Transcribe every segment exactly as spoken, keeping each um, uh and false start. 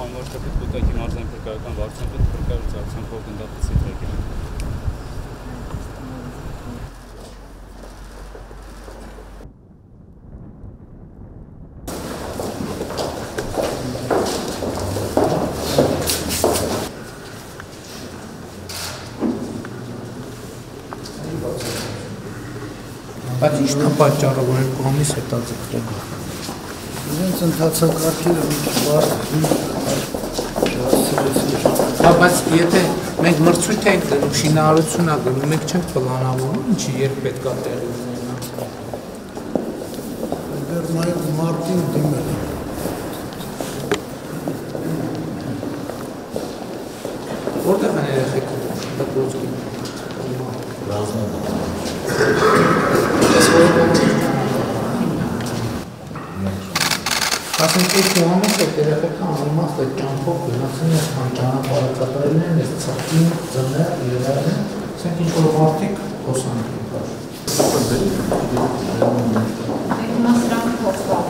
անվարշապետ կուտակի մարզային փրկարարական վարչության պետ փրկարարության փոխգնդապետի ղեկավար Բայց ի՞նչն է պատճառը, որ երկու ամիս հետաձգվել է։ Իրենց ընթացակարգերը մի քիչ բարդ Հա, բայց եթե մենք մրցույթ ենք դնում, շինարարություն է գնում, մենք չենք պլանավորում, ինչի երբ պետք է տեղի ունենա։ Դեռ մարտին դիմել է։ Որտեղ են երեխեքը դպրոցի։ Ասենք այս կողմից այդ երեխեքը անիմաստ այդ կյանքով գնացին այս ճանապարհակատարելն են, այս ծաղկին, ձներ, իրարն, ասենք ինչ-որ մարդիկ հոսանք են կար։ Մասրանք հոսված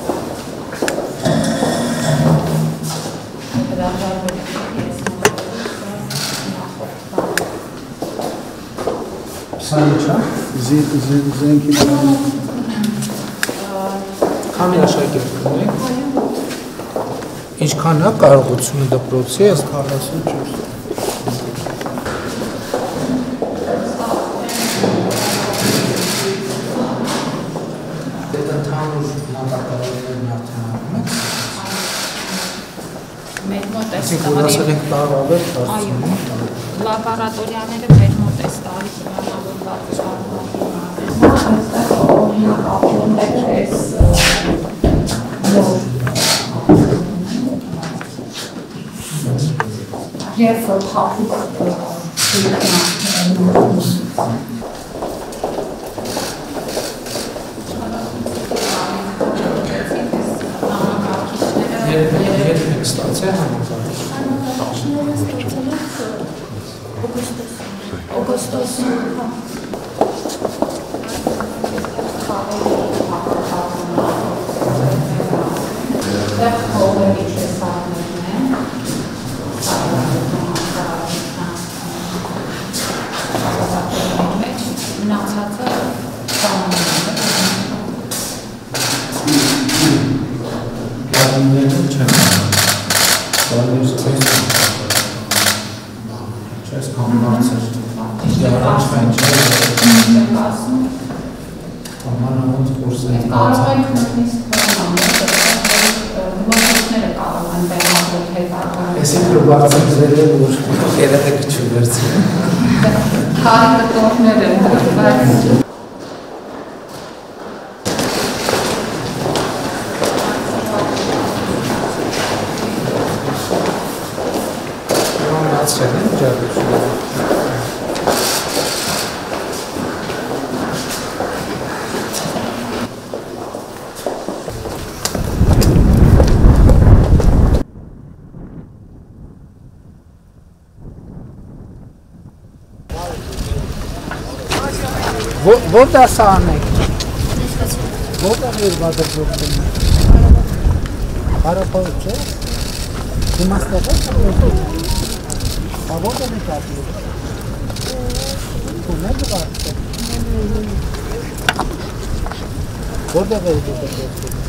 Սա ինչ է։ Զենքի Քանի աշակերտ ունեք։ Ինչքան է կարողությունը դպրոցի ըստ քառասունչորս Դե ընդհանուր նպատակներն արդեն անում եք։ մեր մոտ է Այսինքն որ ասել ենք տարավեր այո, լաբորատորիաները մեր մոտ է տարի պլանավորված Եվ փափուկ Երբ եք ստացել համակարգ։ օգոստոս Այսինքն բարձրացրել է որ երեխեքը չվերցնեն։ Քարի կտորներ են դրված Կանացել են ջարդությունը։ Որ դասարան եք։ Որտեղ է վարդապետը։ Հարապարտ չէ։ Իմաստեղ է։ Ա որտեղ է կապի։ Ունեք վարդը։ Որտեղ է դեպքը։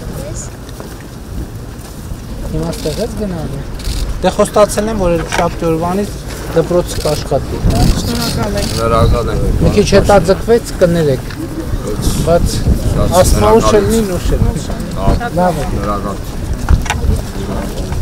Իմաստեղ է գնալու։ Դե խոստացել եմ որ շաբթի օրվանից դպրոցը կաշխատի։ Շնորհակալ եմ։ Շնորհակալ եմ։ Մի քիչ հետաձգվեց կներեք։ Բայց ասնաուշ լինի նուշ։ Լավ է։ Շնորհակալ։